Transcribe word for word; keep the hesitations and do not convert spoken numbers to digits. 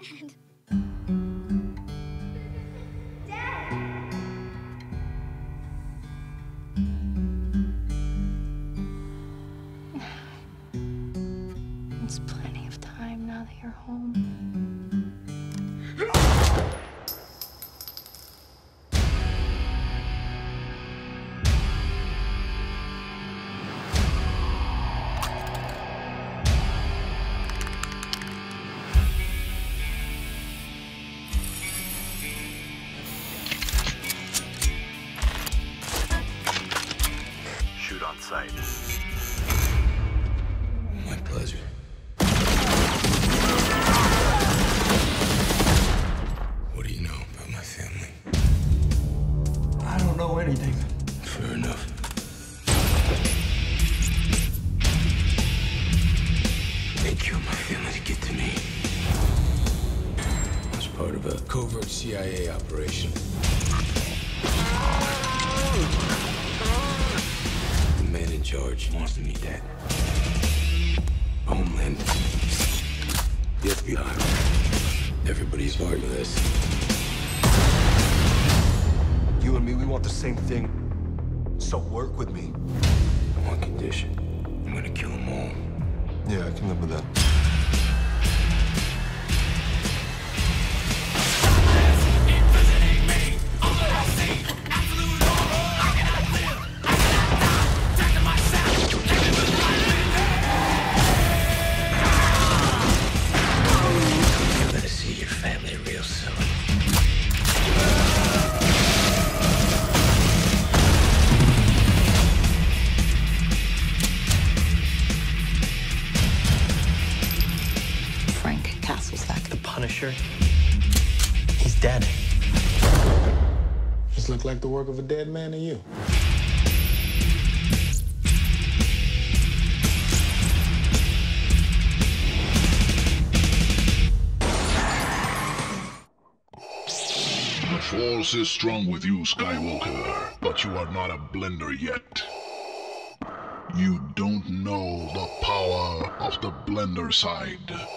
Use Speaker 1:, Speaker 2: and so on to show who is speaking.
Speaker 1: It's plenty of time now that you're home.
Speaker 2: Shoot on sight.
Speaker 3: My pleasure. What do you know about my family?
Speaker 4: I don't know anything.
Speaker 3: Fair enough. They killed my family to get to me. I was part of a covert C I A operation. The man in charge wants me dead. Homeland. The F B I. Everybody's part of this.
Speaker 4: You and me, we want the same thing. So work with me.
Speaker 3: On one condition. I'm gonna kill them all.
Speaker 4: Yeah, I can live with that.
Speaker 3: You're gonna see your family real soon.
Speaker 5: The Punisher, he's dead.
Speaker 6: This look like the work of a dead man to you.
Speaker 7: The Force is strong with you, Skywalker, but you are not a blender yet. You don't know the power of the blender side.